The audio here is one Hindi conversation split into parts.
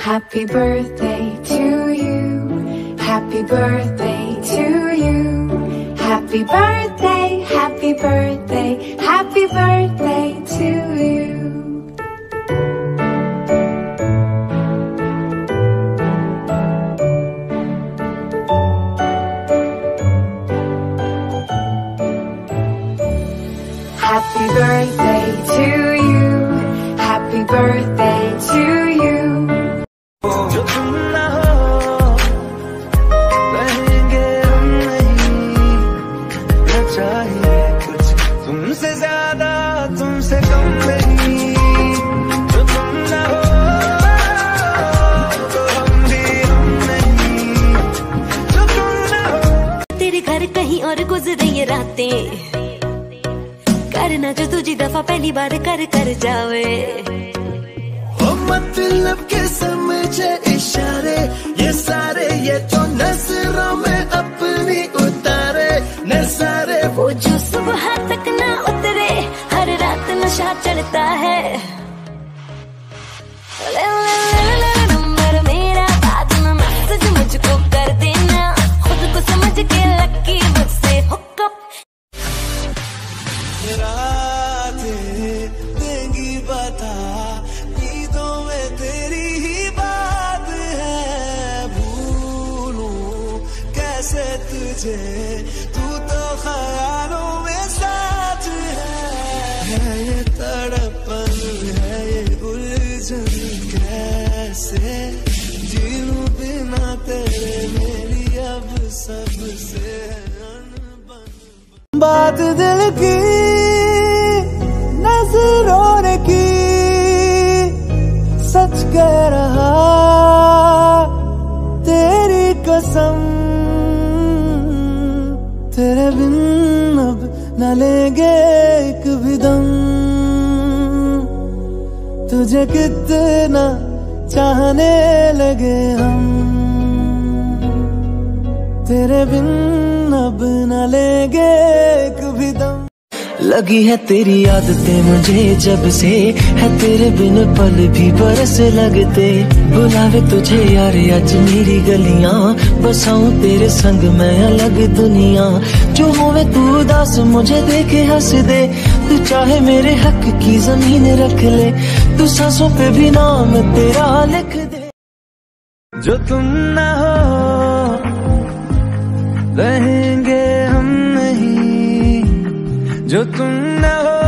Happy birthday to you. Happy birthday to you. Happy birthday, happy birthday, happy birthday to you. Happy birthday to you. Happy birthday to you. जो तुम ना हो रहेंगे हम नहीं, न चाहिए कुछ तुमसे ज्यादा तुमसे कम नहीं। जो तुम ना हो तो हम भी हम नहीं, जो तुम ना हो। तेरे घर कहीं और गुजरे ये रातें, करना जो तुझी दफा पहली बार कर जावे। ओ मतलब के समझे इशारे ये सारे, ये तो नजरों में अपनी उतारे नजारे। वो जो सुबह तक ना उतरे, हर रात नशा चढ़ता है। नंबर मेरा बाद में मैसेज मुझको कर देना, खुद को समझ के लकी मुझसे हुक्म। देंगी बता नींदों में तेरी ही बात है, भूलूं कैसे तुझे, तू तो ख्यालों में साथ है ये तड़पन है ये उलझन, कैसे जीऊं बिना तेरे, मेरी अब सबसे अनबन। बात दिल की नजरों ने की, सच कह रहा तेरी कसम, तेरे बिन अब न लेंगे एक भी दम। तुझे कितना चाहने लगे हम, तेरे बिन अब न लेंगे एक भी दम। लगी है तेरी आदतें मुझे जब से, है तेरे बिन पल भी बरस लगते। बुलावे तुझे यार आज मेरी गलियां, बसाऊं तेरे संग मैं अलग दुनिया। जो होवे तू उदास मुझे देखे हंस दे, तू चाहे मेरे हक की जमीन रख ले, तू सांसों पे भी नाम तेरा लिख दे। जो तुम ना हो रहेंगे हम नहीं, जो तुम ना हो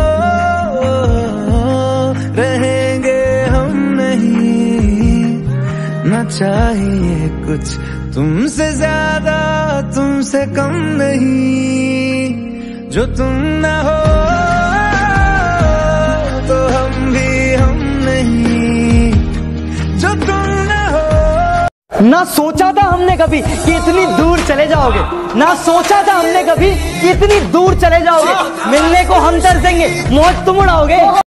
रहेंगे हम नहीं, न चाहिए कुछ तुमसे ज्यादा तुमसे कम नहीं। जो तुम ना हो तो हम भी हम नहीं, जो तुम ना हो। ना सोचा था हमने कभी कि इतनी दूर चले जाओगे, ना सोचा था हमने कभी कि इतनी दूर चले जाओगे। मिलने को हम तरसेंगे, मौज तुम उड़ाओगे।